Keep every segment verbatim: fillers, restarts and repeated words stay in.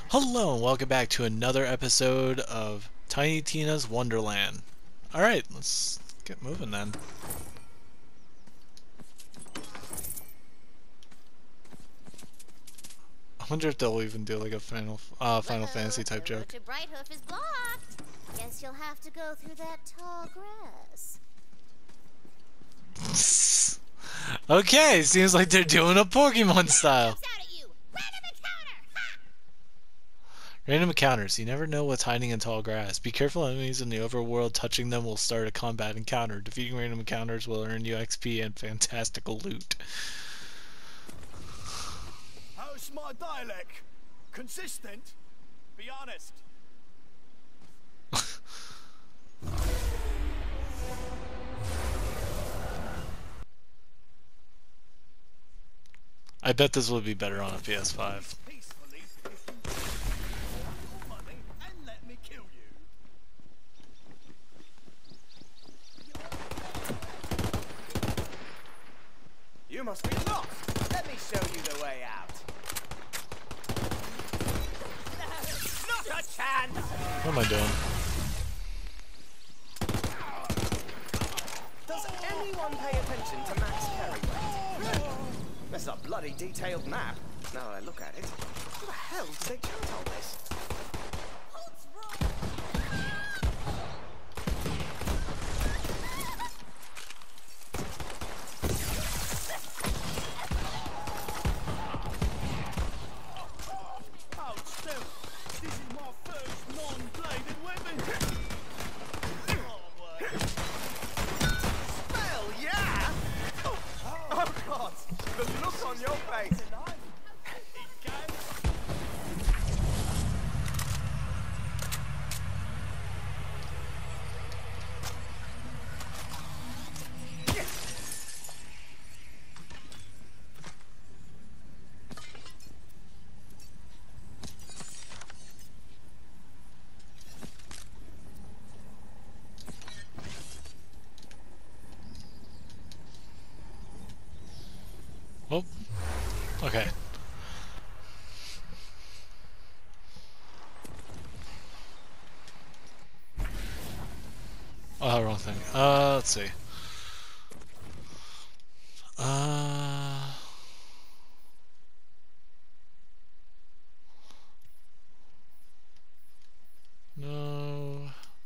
Hello and welcome back to another episode of Tiny Tina's Wonderland. Alright, let's get moving then. I wonder if they'll even do like a Final uh, Final Uh-oh, Fantasy type the road joke. to Brighthoof is blocked. Guess you'll have to go through that tall grass. Okay, seems like they're doing a Pokemon style. Jumps out at you. Random encounter. Ha! Random encounters. You never know what's hiding in tall grass. Be careful, enemies in the overworld touching them will start a combat encounter. Defeating random encounters will earn you X P and fantastical loot. How's my dialect? Consistent? Be honest. I bet this would be better on a P S five. Peacefully, if you want your money and let me kill you. You must be lost. Let me show you the way out. Not a chance. What am I doing? Does anyone pay attention to Max Carryway? That's a bloody detailed map. Now that I look at it, how the hell did they chart all this? Oh, still, this is my first non-bladed weapon. Well, yeah. Oh God, the look on your face. Oh, okay. Oh, wrong thing. Uh, let's see. Uh, no.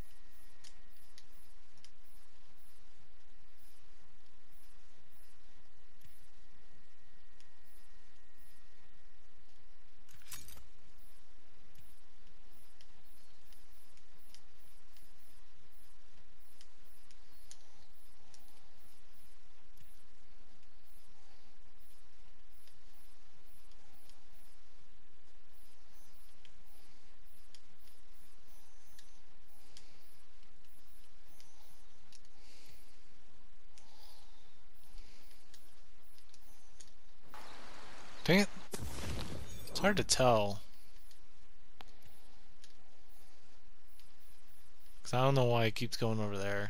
Dang it. It's hard to tell. Because I don't know why it keeps going over there.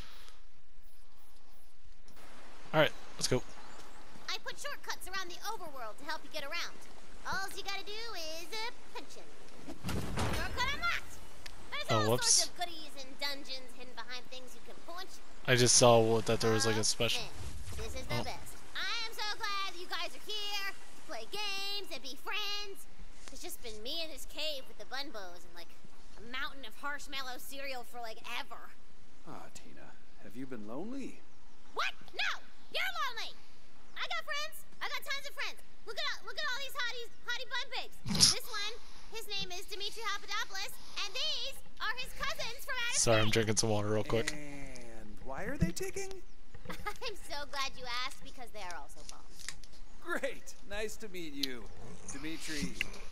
Alright, let's go. I put shortcuts around the overworld to help you get around. All you gotta do is uh, punch in. Shortcut unlocked. There's Oh, all whoops. sorts of goodies and dungeons hidden behind things you can punch. I just saw what, that there was like a special... Man, this is the Oh. best. I am so glad you guys are here to play games and be friends. It's just been me in this cave with the bunbos and like a mountain of marshmallow cereal for like ever. Ah, Tina, have you been lonely? What? No! You're lonely! I got friends! I got tons of friends! Look at all, look at all these hotties, hottie bun babes. This one, his name is Dimitri Papadopoulos, and these are his cousins from outer Sorry, I'm space. drinking some water real quick. And why are they ticking? I'm so glad you asked because they are also bombs. Great, nice to meet you, Dimitri.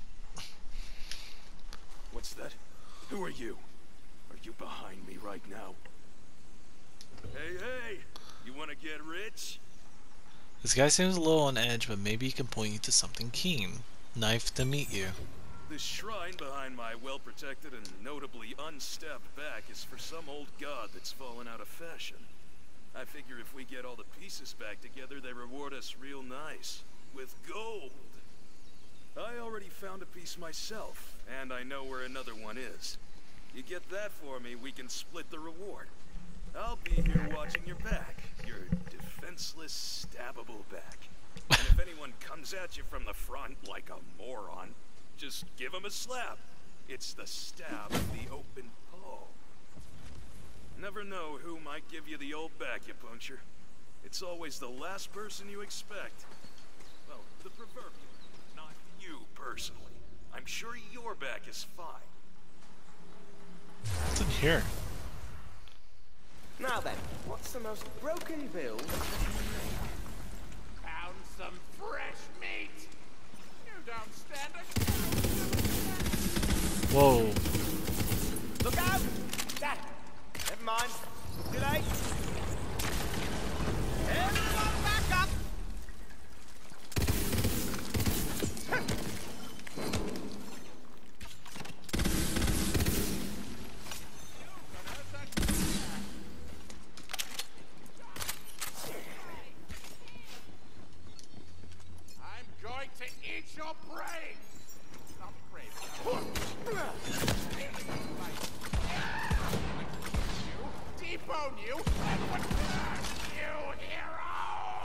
What's that? Who are you? Are you behind me right now? Hey, hey! You wanna get rich? This guy seems a little on edge, but maybe he can point you to something keen. Knife to meet you. This shrine behind my well-protected and notably unstabbed back is for some old god that's fallen out of fashion. I figure if we get all the pieces back together, they reward us real nice. With gold. I already found a piece myself. and I know where another one is. You get that for me, we can split the reward. I'll be here watching your back, your defenseless, stabbable back. And if anyone comes at you from the front like a moron, just give him a slap. It's the stab of the open palm. Never know who might give you the old acupuncture. It's always the last person you expect. Well, the proverbial, not you personally. I'm sure your back is fine. What's in here? Now then, what's the most broken build I've ever made? Found some fresh meat. You don't stand a Whoa. Look out! Dad! Never mind. Too late. Everyone back up! I'm going to eat your brain. Not brain. Debone you and return you, hero!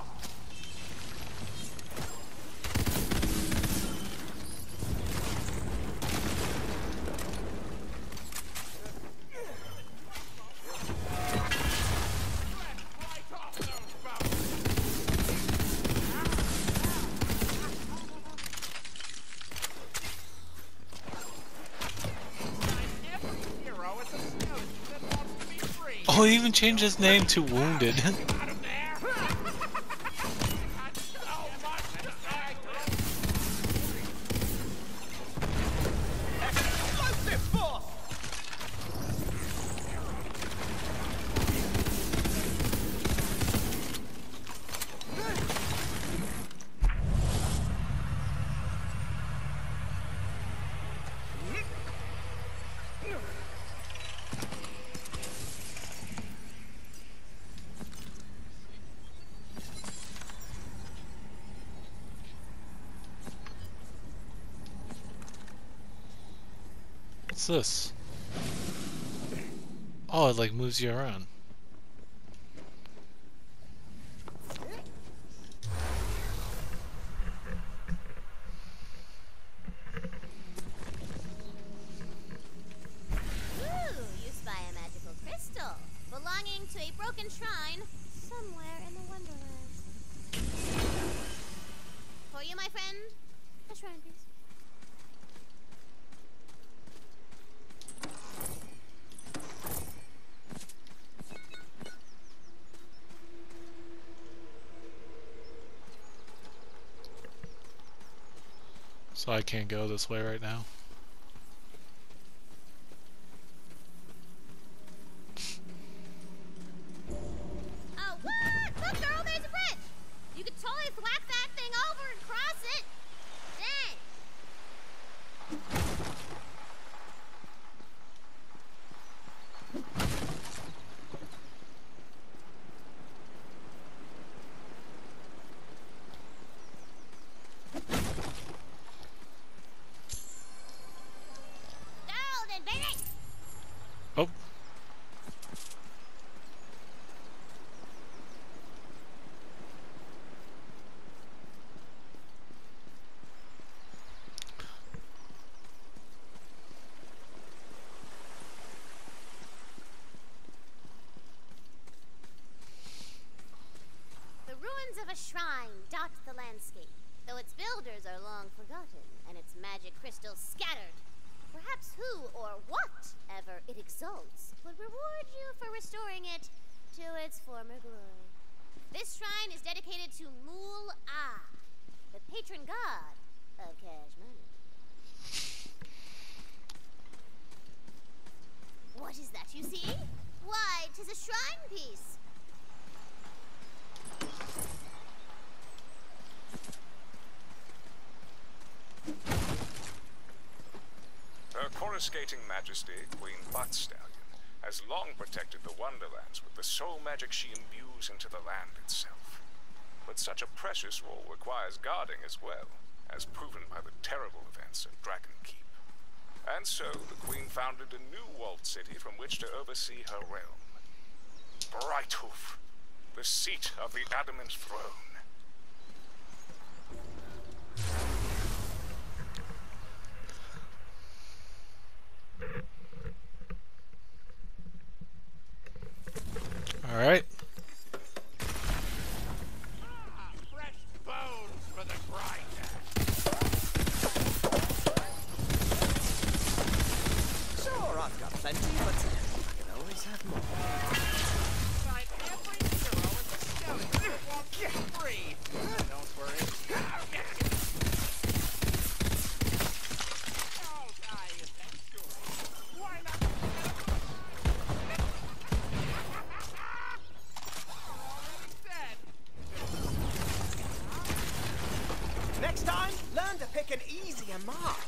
Right off those bones. Every hero is a skeleton that wants to be free. Oh, he even changed his name to Wounded. Out of there! Got so much to say. Explosive force! What's this? Oh, it like moves you around. Ooh, you spy a magical crystal belonging to a broken shrine somewhere in the Wonderlands. For you, my friend, a shrine piece. So I can't go this way right now. Oh, what? Look, girl, there's a bridge. You could totally thwack that thing over and cross it. Dang. Golden, baby. Oh. The ruins of a shrine dot the landscape, though its builders are long forgotten and its magic crystals scattered. Perhaps who or whatever it exalts would reward you for restoring it to its former glory. This shrine is dedicated to Mool Ah, the patron god of cash money. What is that you see? Why, 'tis a shrine piece. Her coruscating majesty, Queen Butt-Stallion, has long protected the Wonderlands with the soul magic she imbues into the land itself. But such a precious role requires guarding as well, as proven by the terrible events at Dragon Keep. And so the Queen founded a new walled city from which to oversee her realm. Brighthoof, the seat of the Adamant Throne. All right. Ah, fresh bones for the grinder. Sure, I've got plenty, but I can always have more. Find every hero in the skeleton that won't get free. Don't worry. I'll die eventually. Why not? Next time, learn to pick an easier mark.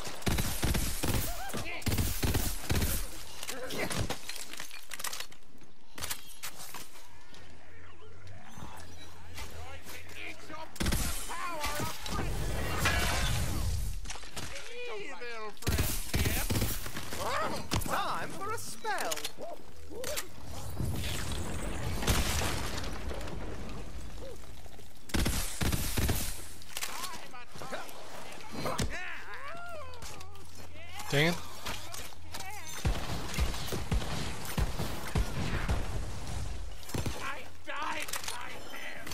Time for a spell. Dang it. I died in my hand.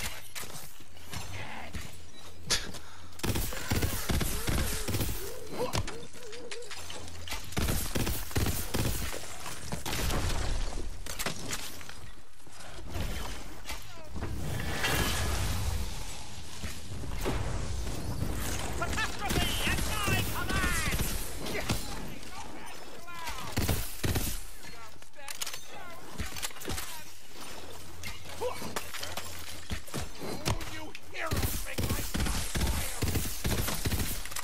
Catastrophe at my command! You heroes make my blood boil!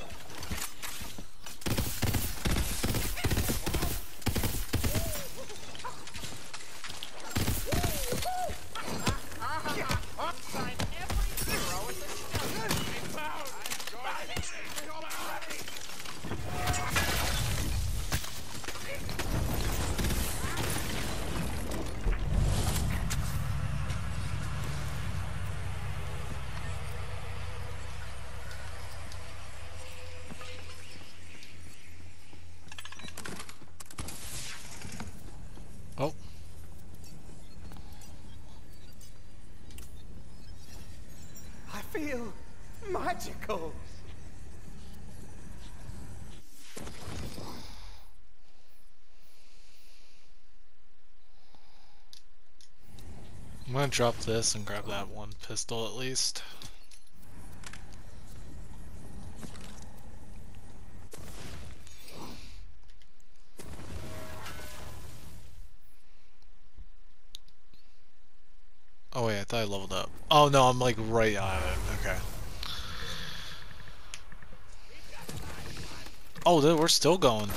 Find every hero in the skeleton. I'm bound. I'm going to kill already. Oh. I feel magical. I'm gonna drop this and grab that one pistol at least. Oh wait, I thought I leveled up. Oh no, I'm like right on it. Okay. Oh, dude, we're still going.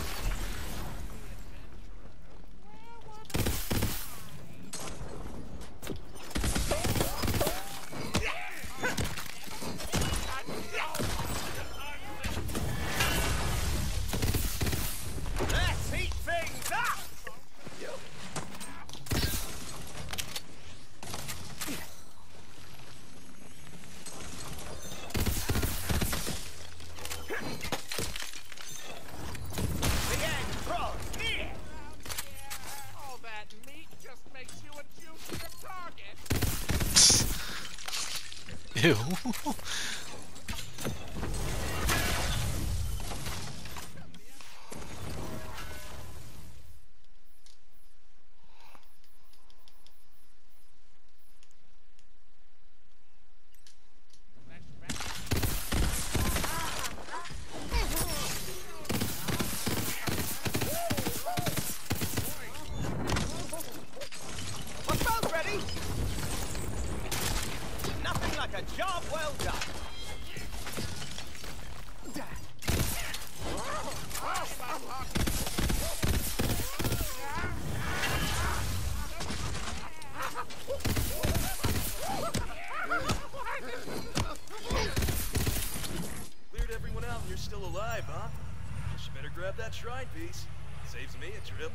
Let's heat things up. The end draws near. All that meat just makes you a juicier target. Ew. My spell's ready. Nothing like a job well done. Cleared everyone out and you're still alive, huh? Guess better grab that shrine piece. Saves me a trip.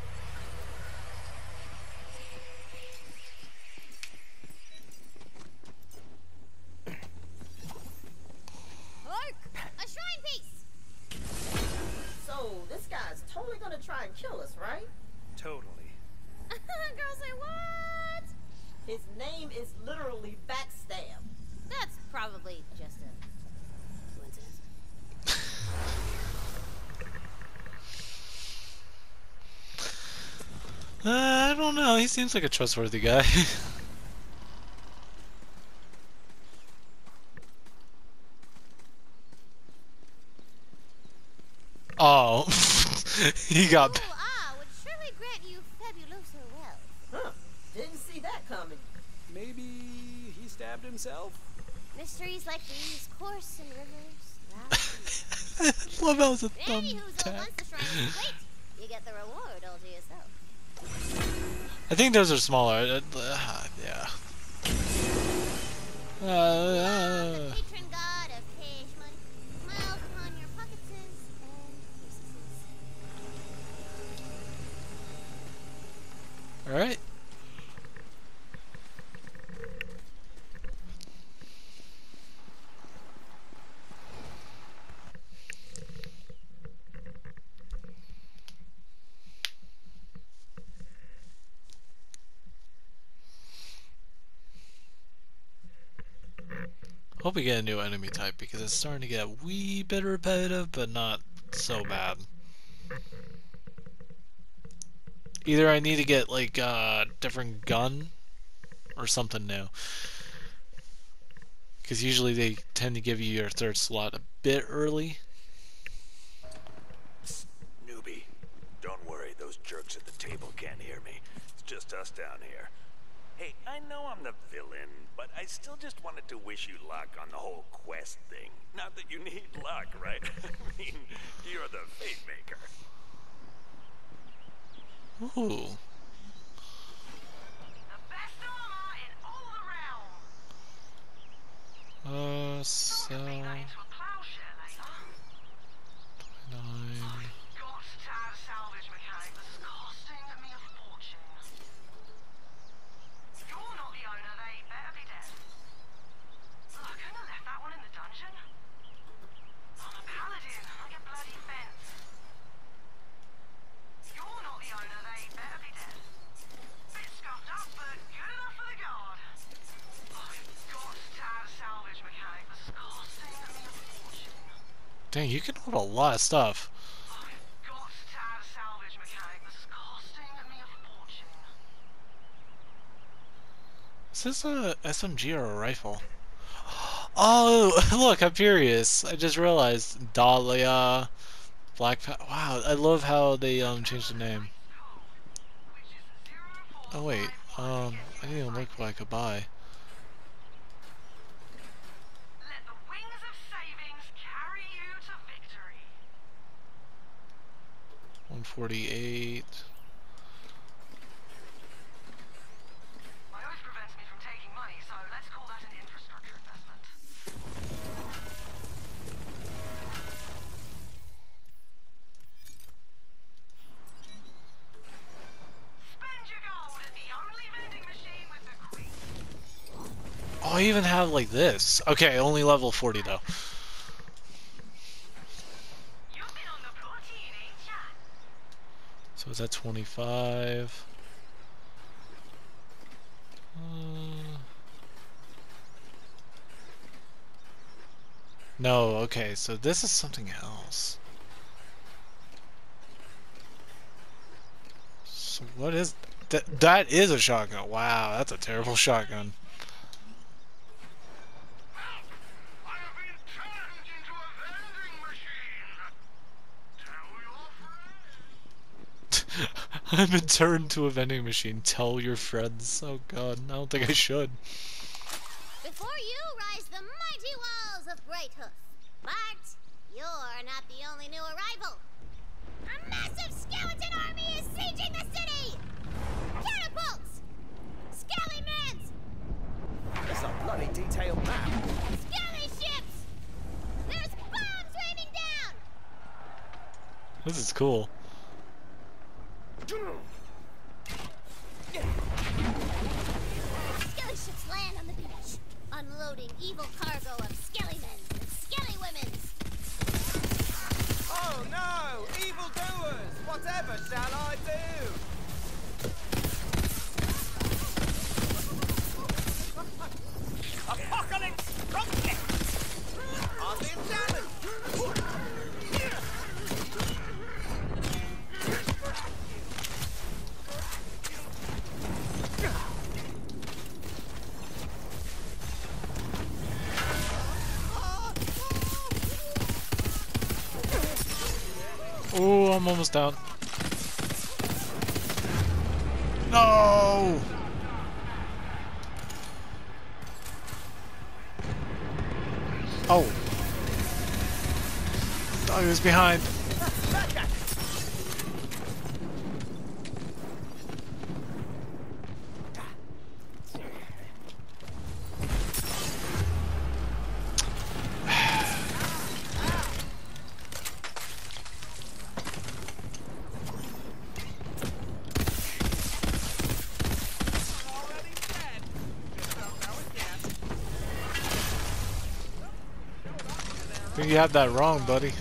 Hark! A shrine piece! So, this guy's totally gonna try and kill us, right? Totally. Girls say what? His name is literally Backstab. That's probably just a coincidence. Uh, I don't know. He seems like a trustworthy guy. Oh, he got. Cool ah would surely grant you fabuloso wealth. Huh. Didn't see that coming. Maybe he stabbed himself? Mysteries like these course in rivers. Loud Love how it's a and Anywho's, once thumbtack. the shrine is complete, you get the reward all to yourself. I think those are smaller. Uh, uh, yeah. Uh, The uh, patron god of cash money smiles upon your pockets and purses. all right. Hope we get a new enemy type because it's starting to get a wee bit repetitive, but not so bad. Either I need to get like a different gun or something new. Because usually they tend to give you your third slot a bit early. Newbie, don't worry, those jerks at the table can't hear me. It's just us down here. Hey, I know I'm the villain, but I still just wanted to wish you luck on the whole quest thing. Not that you need luck, right? I mean, you're the fate maker. Ooh. The best armor in all the realm. Uh, so... Beat that into a plowshare later. twenty-nine... Got to have a salvage mechanic that's costing me a fortune. You're not the owner, they better be dead. Look, I couldn't have left that one in the dungeon. I'm a paladin, I get bloody fence. You're not the owner, they better be dead. Bit scuffed up, but good enough for the guard. I've got to have a salvage mechanic that's costing me a fortune. Dang, you can hold a lot of stuff. I've got to have a salvage mechanic that's costing me a fortune. Is this a S M G or a rifle? Oh, look, I'm curious. I just realized Dahlia, Black pa Wow, I love how they um changed the name. Oh wait, um, I didn't even look what I could buy. Let the wings of savings carry you to victory. one forty-eight. My oath prevents me from taking money, so let's call that an infrastructure investment. Spend your gold at the only vending machine with the green. Oh, I even have like this. Okay, only level forty though. You've been on the protein, ain't ya? So is that twenty-five? Uh, no, okay, so this is something else. So what is that? That is a shotgun. Wow, that's a terrible shotgun. I have been turned into a vending machine. Tell your friends. I've been turned to a vending machine. Tell your friends. Oh god, I don't think I should. Before you rise the mighty walls of Greathoof. But you're not the only new arrival. A massive skeleton army is sieging the city! Catapults! Scallymans! It's a bloody detailed map. Skelly ships! There's bombs raining down! This is cool. Skelly ships land on the beach, unloading evil cargo of skelly men and skelly women's. Oh no! Evildoers! Whatever shall I do? Apocalypse! Rocket! Hardly a challenge! Oh, I'm almost down. No! Oh. Oh, he was behind. I think you had that wrong, buddy.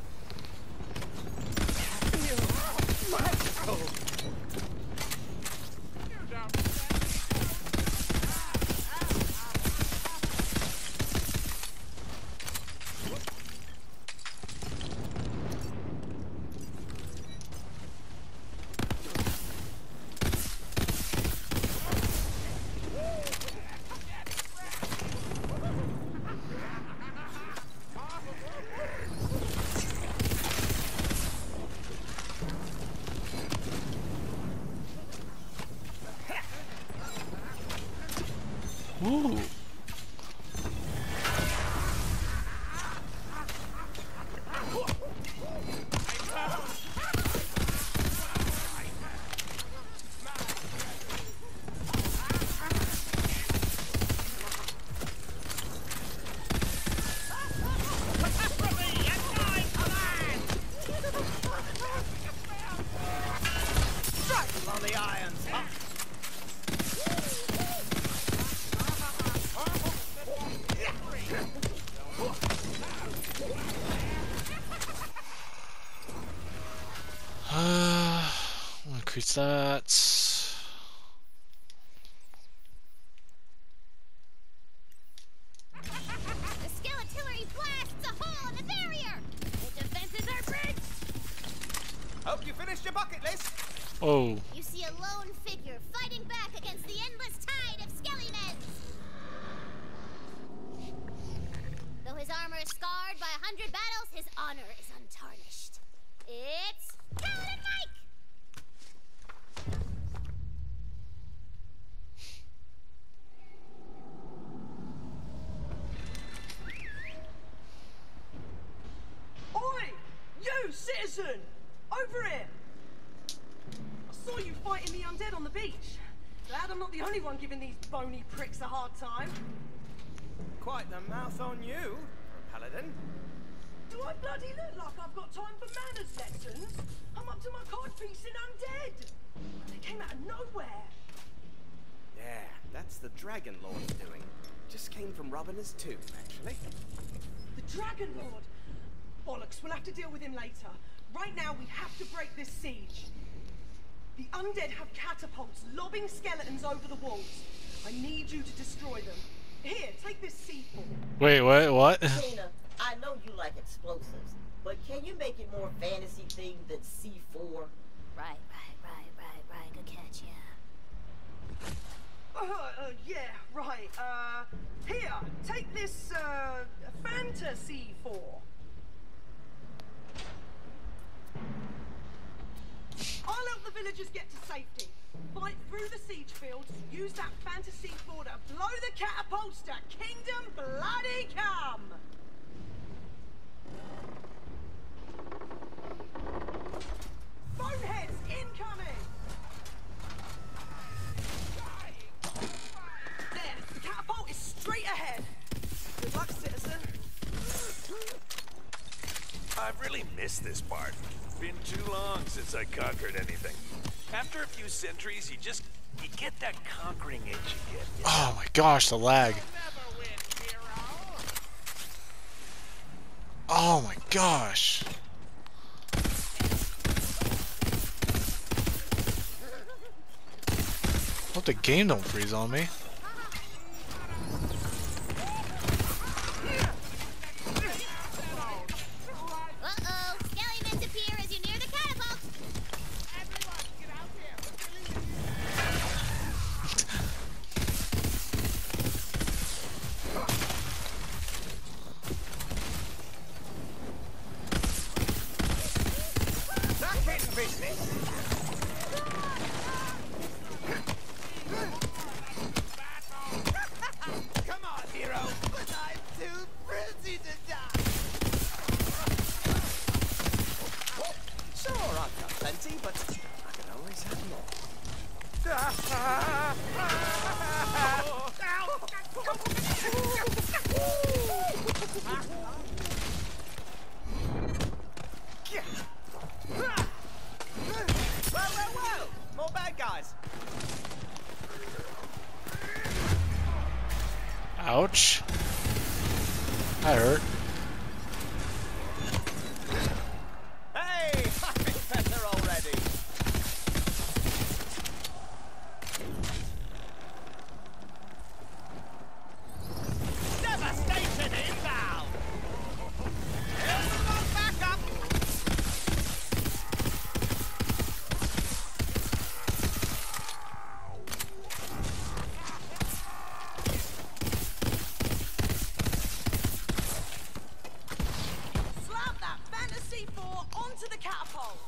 Ooh. Strike on the irons! Up. Uh, increase that. The skelettillery blasts a hole in the barrier. The defenses are breached. Hope you finished your bucket list. Oh. You see a lone figure fighting back against the endless tide of skelly men. Though his armor is scarred by a hundred battles, his honor is untarnished. It's Paladin Mike! Oi! You, citizen! Over here! I saw you fighting the undead on the beach. Glad I'm not the only one giving these bony pricks a hard time. Quite the mouth on you, Paladin. Do I bloody look like I've got time for manners lessons? I'm up to my codpiece in undead. They came out of nowhere. Yeah, that's the Dragon Lord's doing. Just came from robbing his tomb, actually. The Dragon Lord? Bollocks, we'll have to deal with him later. Right now, we have to break this siege. The undead have catapults lobbing skeletons over the walls. I need you to destroy them. Here, take this C four. Wait, what? What? Tina, I know you like explosives, but can you make it more fantasy themed than C four? Right, right, right, right, right. Good catch, yeah. Uh, uh, yeah, right. Uh, here, take this, uh, Fantasy four. I'll help the villagers get to safety. Fight through the siege fields, use that Fantasy four to blow the catapults to Kingdom Bloody Come! Boneheads incoming! There, the catapult is straight ahead. Good luck, citizen. I've really missed this part. Been too long since I conquered anything. After a few centuries, you just you get that conquering itch you get. You know? Oh my gosh, the lag. Oh my gosh. Hope the game don't freeze on me. Uh-oh, skeletons appear as you near the catapult. Back in business. Come on, hero. But I'm too pretty to die. Sure, I've got plenty, but I can always have more. Whoa, whoa, whoa! More bad guys. Ouch. That hurt. Hey, I think better already. Devastation inbound. Everyone back up. Slap that fantasy four onto the catapult.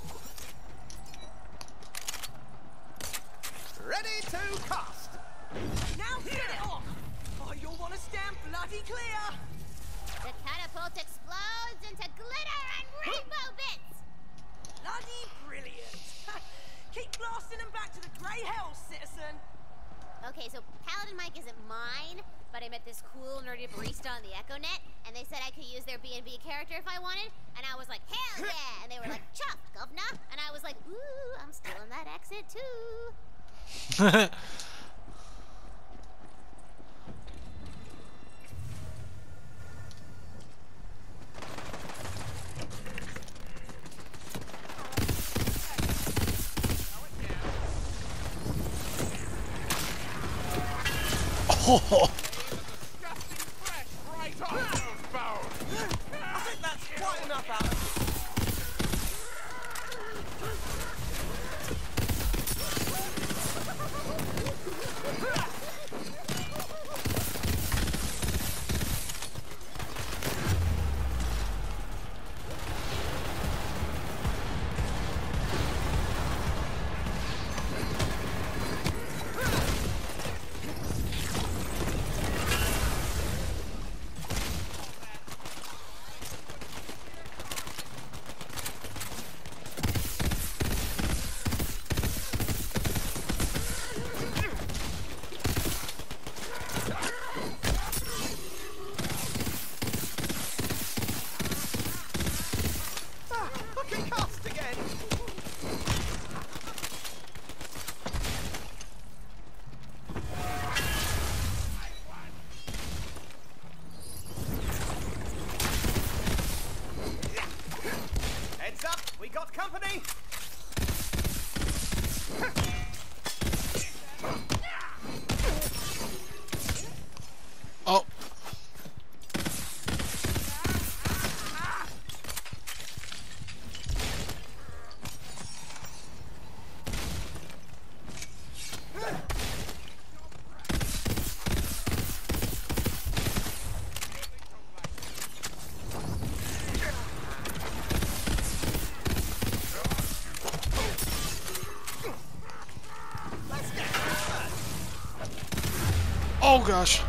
Ready to cast. Now get it off. Oh, you'll want to stand bloody clear. The catapult explodes into glitter and rainbow bits. Bloody brilliant. Keep blasting them back to the grey hells, citizen. Okay, so Paladin Mike isn't mine, but I met this cool nerdy barista on the EchoNet, and they said I could use their B and B character if I wanted, and I was like, hell yeah! And they were like, chuff, governor! And I was like, ooh, I'm still in that exit too. Oh. I think that's quite enough out of company? Oh. Oh gosh.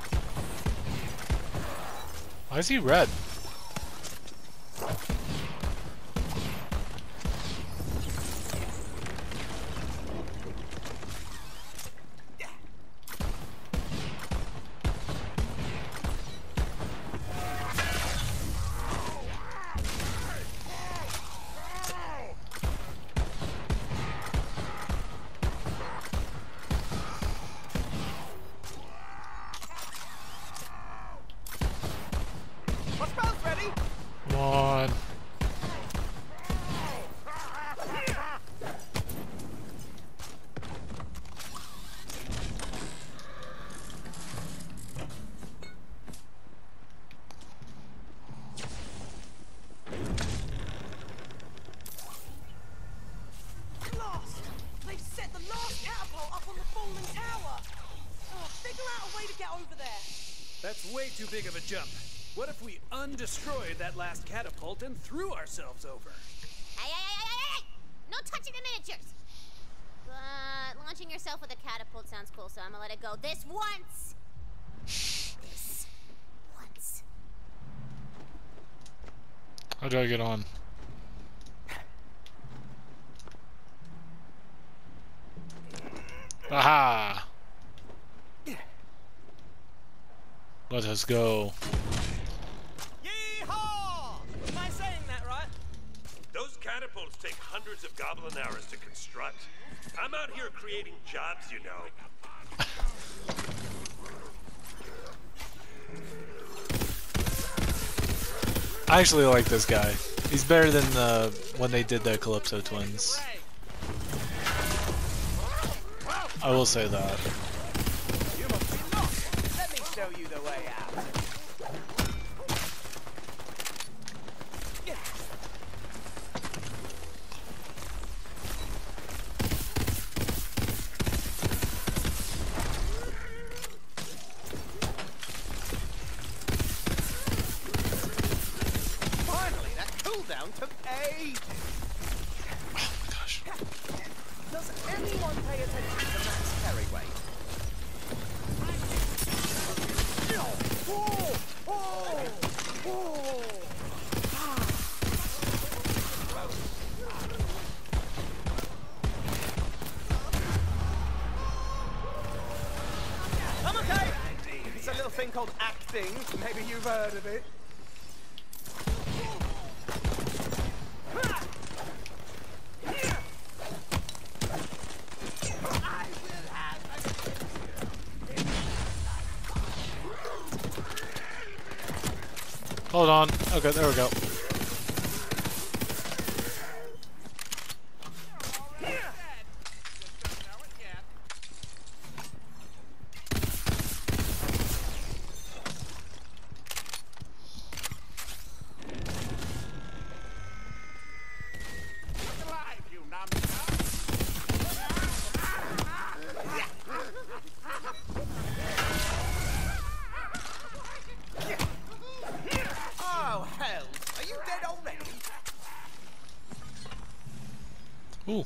Why is he red? way too big of a jump. What if we undestroyed that last catapult and threw ourselves over? Hey, hey, hey, hey, hey, hey! No touching the miniatures! But launching yourself with a catapult sounds cool, so I'm gonna let it go this once! This once. How do I get on? Aha! Let us go. Yeehaw! Am I saying that right? Those catapults take hundreds of goblin hours to construct. I'm out here creating jobs, you know. I actually like this guy. He's better than uh, when they did the Calypso twins. I will say that. You must be lost. Let me show you the way out. Finally, that cooldown took ages. Oh my gosh. Does anyone pay attention to Max Carryway? Whoa! Whoa! Whoa! I'm okay! It's a little thing called acting. Maybe you've heard of it. Hold on. Okay, there we go. Oh, hell! Are you dead already? Ooh.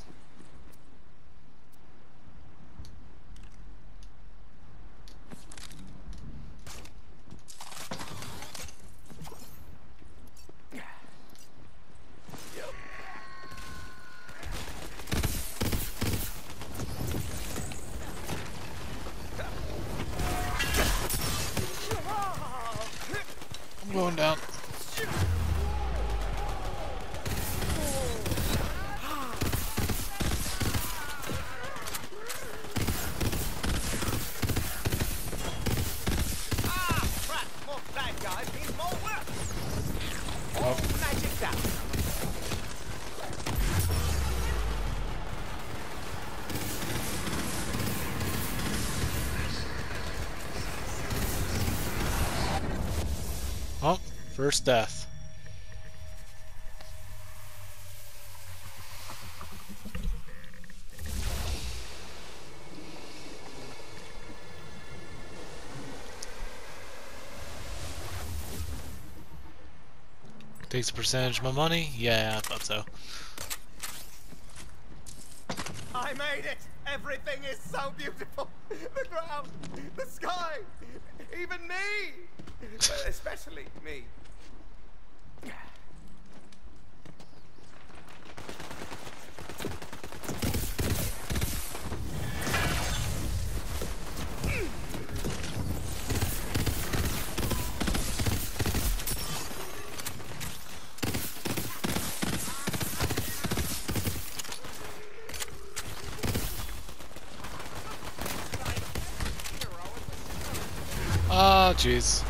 I'm going down. Ah, crap! More bad guys means more work. Oh, magic down. Oh, first death. Takes a percentage of my money? Yeah, I thought so. I made it! Everything is so beautiful! The ground, the sky, even me! But especially me. Ah, jeez.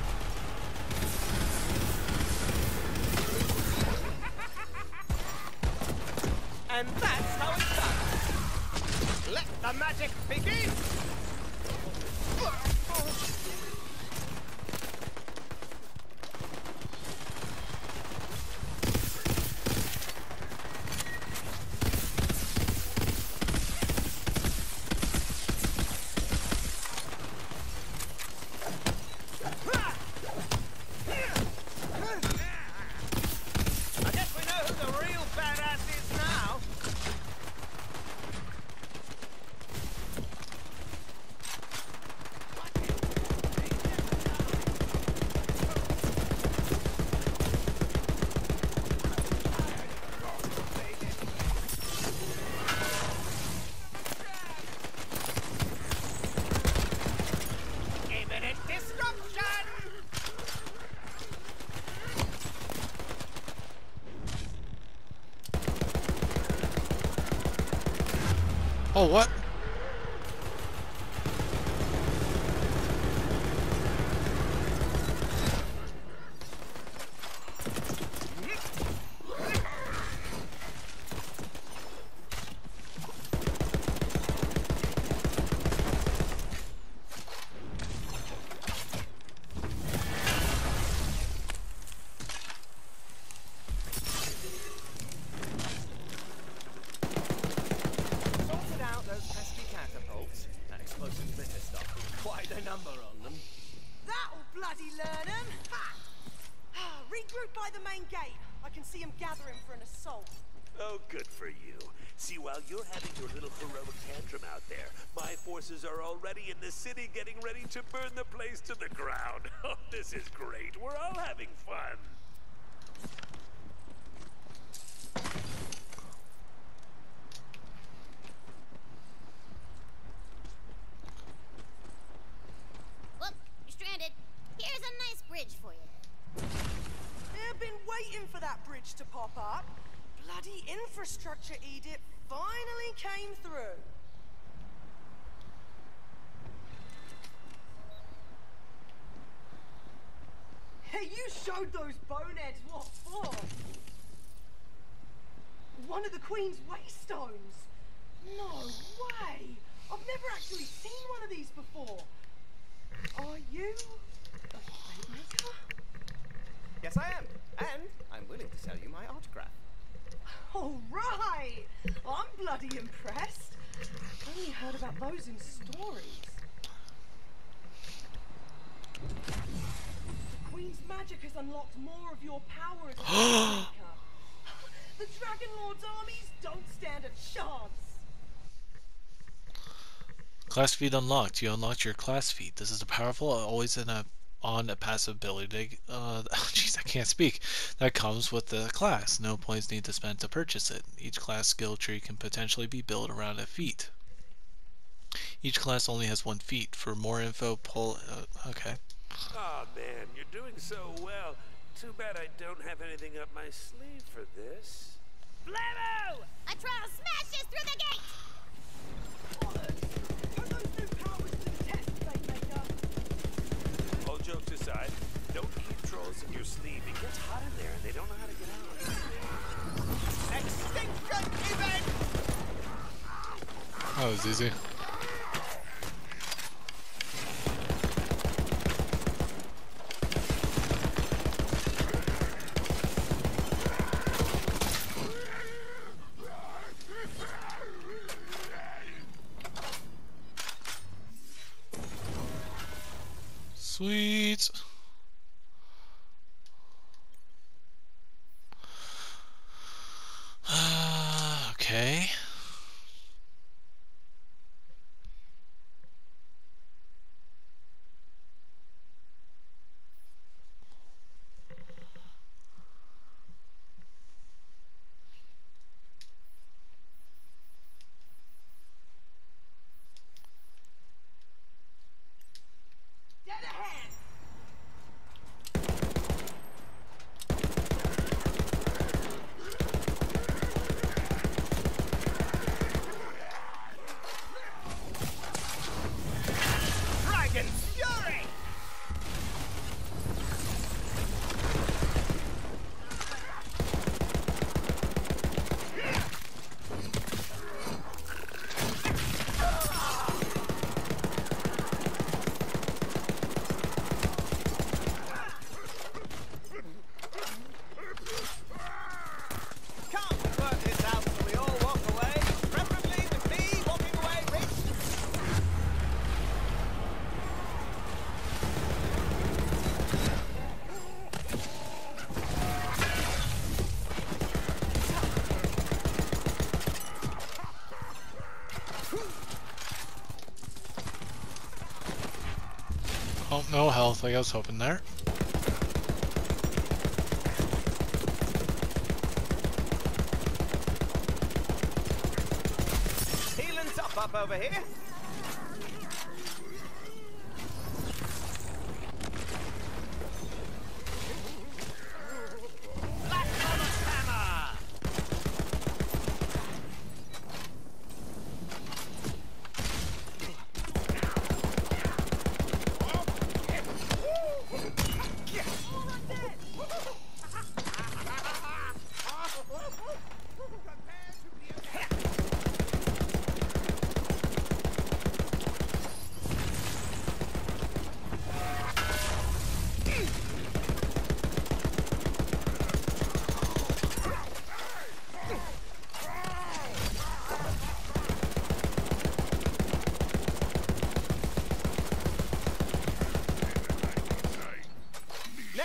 And that's how it's done. Let the magic begin! Oh, what? Sorted out those pesky catapults. That explosive glitter stuff. Quite a number on them. That'll bloody learn 'em. Ha! Regroup by the main gate. I can see 'em gathering for an assault. Oh, good for you. See, while you're having your little heroic tantrum out there, my forces are already in the city getting ready to burn the place to the ground. Oh, this is great. We're all having fun. Whoop, you're stranded. Here's a nice bridge for you. I've been waiting for that bridge to pop up. Bloody infrastructure edict finally came through. Hey, you showed those boneheads what for. One of the Queen's waystones. No way. I've never actually seen one of these before. Are you a plate maker? Yes, I am. And I'm willing to sell you my autograph. All right. I'm bloody impressed. Only heard about those in stories. The Queen's magic has unlocked more of your power as a plate maker. The Dragon Lord's armies don't stand a chance. Class feat unlocked. You unlocked your class feat. This is a powerful, always in a on a passive ability. Uh, jeez, I can't speak. That comes with the class. No points need to spend to purchase it. Each class skill tree can potentially be built around a feat. Each class only has one feat. For more info, pull. Uh, okay. Oh man, you're doing so well. Too bad I don't have anything up my sleeve for this. Blammo! A trial smashes through the gate! Bollocks! Put those new powers to the test, plate maker. All jokes aside, don't keep trolls in your sleeve. It gets hot in there and they don't know how to get out. Extinction event! That was easy. Sweet. Uh, okay. Dead ahead! Dragon Fury! Come, work this out so we all walk away. Preferably with me walking away rich. Oh, no health, like I was hoping there. Healing top up over here. Black Mama's hammer!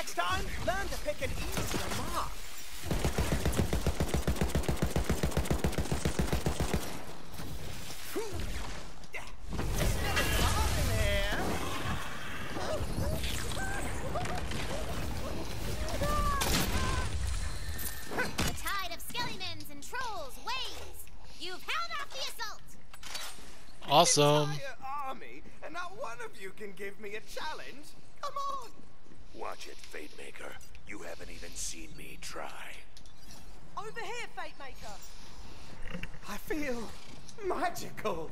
Next time, learn to pick an easier mark. The tide of skellimans and trolls waves. You've held off the assault. Awesome. Entire army, and not one of you can give me a challenge. Come on. Watch it, Fate Maker. You haven't even seen me try. Over here, Fate Maker. I feel magical.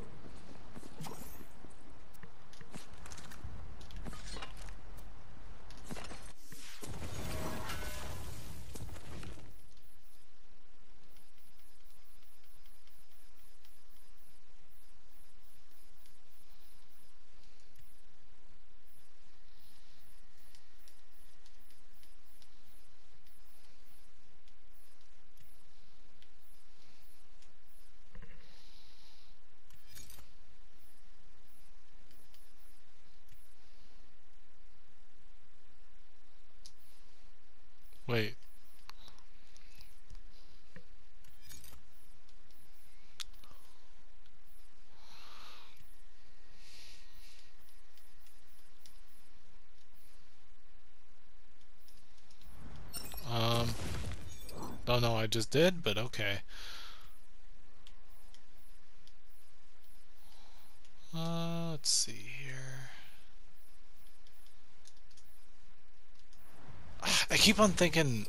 Wait. Um, don't know, I just did, but okay. Uh, let's see here. I keep on thinking,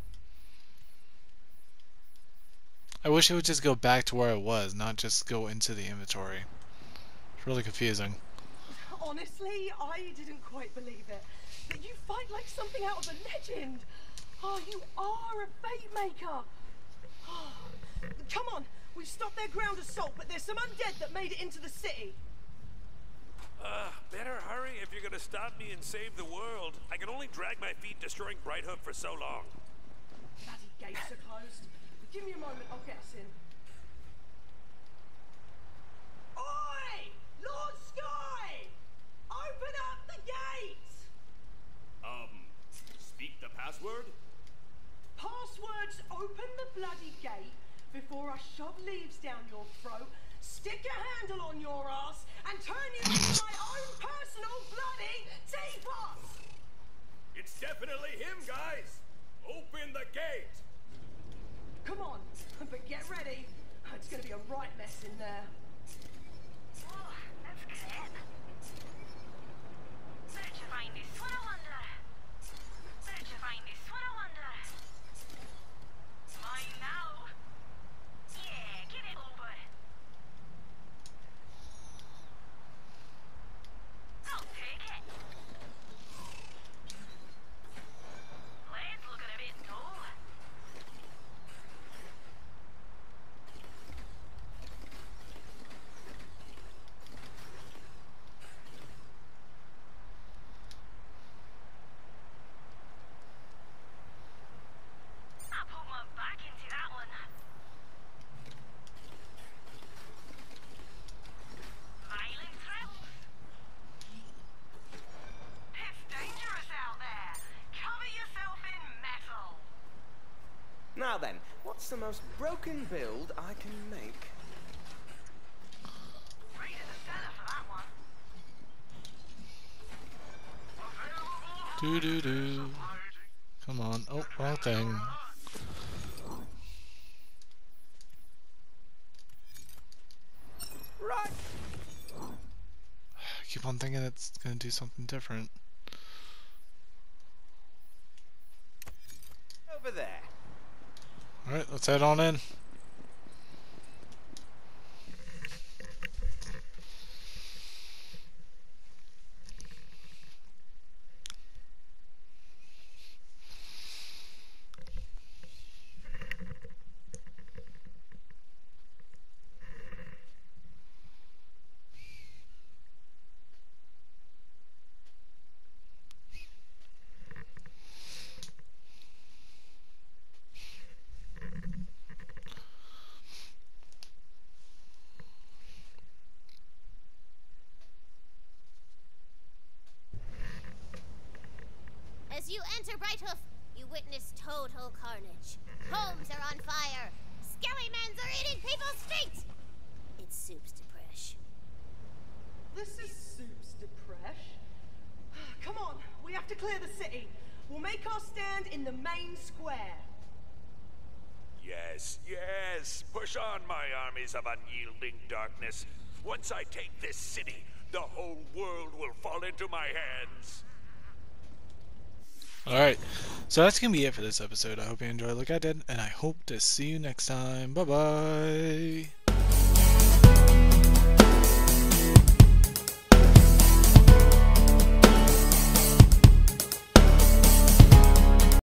I wish it would just go back to where it was, not just go into the inventory. It's really confusing. Honestly, I didn't quite believe it. That you fight like something out of a legend. Oh, you are a Fate Maker. Oh, come on, we've stopped their ground assault, but there's some undead that made it into the city. Uh, better hurry if you're gonna stop me and save the world. I can only drag my feet destroying Brighthoof for so long. Bloody gates are closed. Give me a moment, I'll get us in. Oi! Lord Sky! Open up the gate! Um, speak the password? Passwords open the bloody gate before I shove leaves down your throat, stick a handle on your ass, and turn you into my own personal bloody teapot! It's definitely him, guys! Open the gate! Come on, but get ready. It's gonna be a right mess in there. Oh, that's good. Where'd you find this one, I wonder? Where'd you find this one, I wonder? Mine now. Yeah, give it over. I'll take it. Blade's looking a bit dull. I put my back into that one. Violent thrills. It's dangerous out there. Cover yourself in metal. Now then, what's the most broken build I can make? Right at the center for that one. Do do do. Come on. Oh, wrong thing. Right. I keep on thinking it's gonna do something different. Over there. Alright, let's head on in. As you enter Brighthoof, you witness total carnage. Homes are on fire. Skellymans are eating people's feet. It's Soup's Depresh. This is Soup's Depresh. Come on, we have to clear the city. We'll make our stand in the main square. Yes, yes. Push on, my armies of unyielding darkness. Once I take this city, the whole world will fall into my hands. Alright, so that's going to be it for this episode. I hope you enjoyed like I did, and I hope to see you next time. Bye-bye.